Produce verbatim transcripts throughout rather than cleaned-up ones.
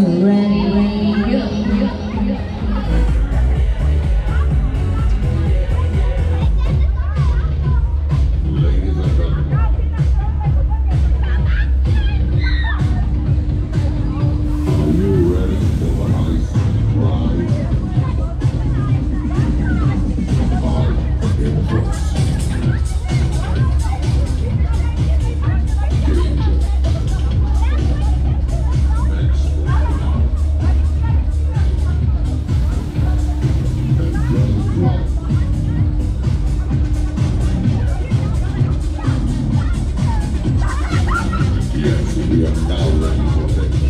ready, ready, go, go, go. Ladies and gentlemen. Are you ready for an ice ride? Five in plus. Yes, we are now ready for this.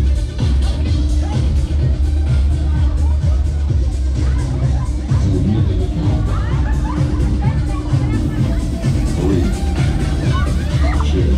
So we are in the countdown. Three, two,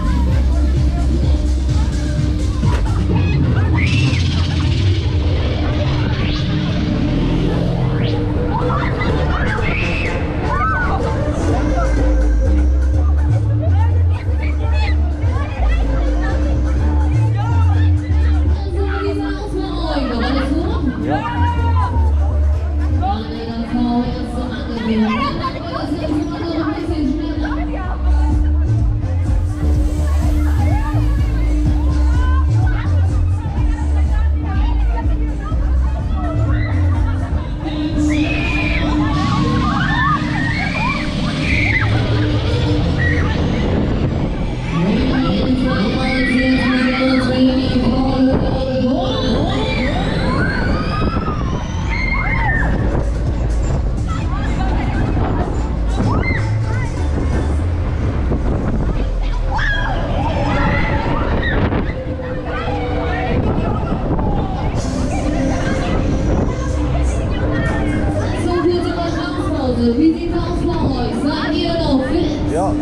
wie sieht's aus bei euch? Seid ihr noch fit? Ja.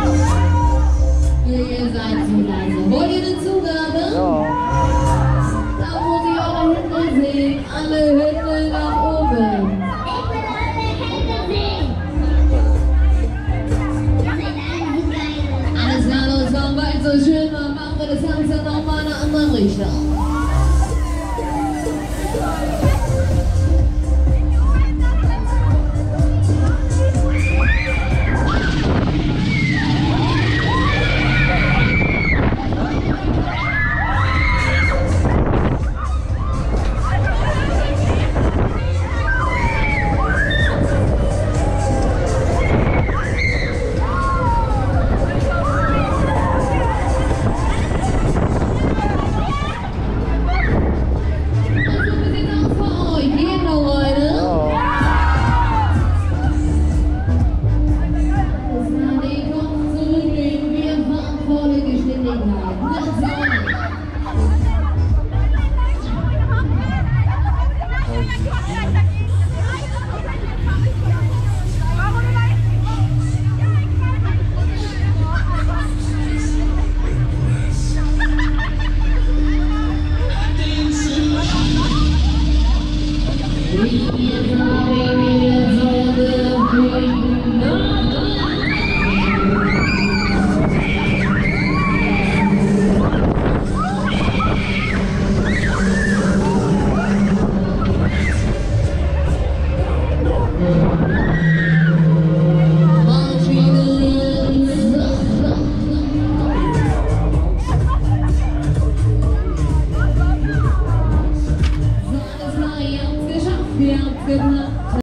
Ihr seid zu leise. Wollt ihr eine Zugabe? Ja. Da muss ich eure Hände sehen. Alle Hände nach oben. Ich will alle Hände sehen. Alles klar, los, komm, weil es so schön war, machen wir das Ganze nochmal in eine andere Richtung. Wir haben es gemacht.